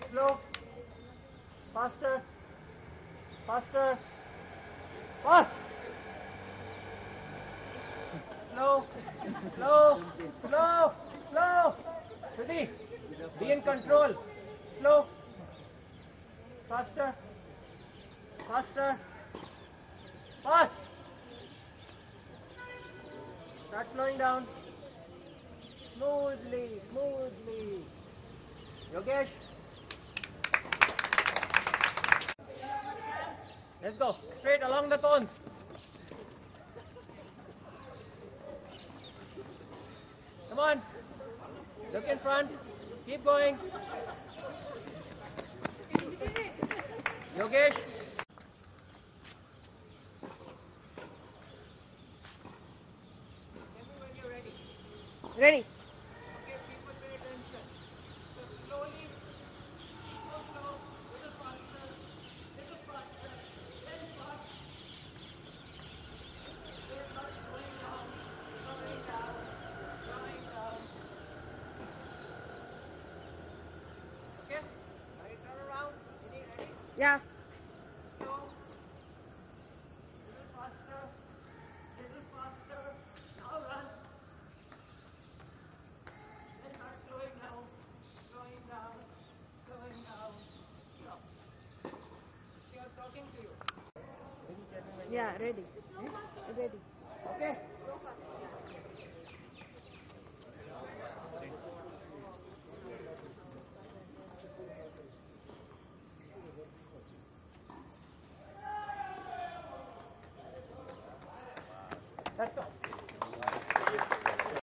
Slow. Faster. Faster. Fast. Slow. Slow. Slow. Slow. Steady. Be in control. Slow. Faster. Faster. Fast. Start slowing down. Smoothly. Smoothly. Yogesh. Let's go. Straight along the cones. Come on. Look in front. Keep going. Yogesh. Ready. Okay, people pay attention. So slowly, slow, little faster, then fast. Then start slowing down, slowing down, slowing down. Okay? Now you turn around. Ready? Yeah. Slow, little faster, little faster. Now run. Then start slowing down, slowing down, slowing down. Stop. See, I'm talking to you. Yeah, ready. Ready. Okay? Let's go.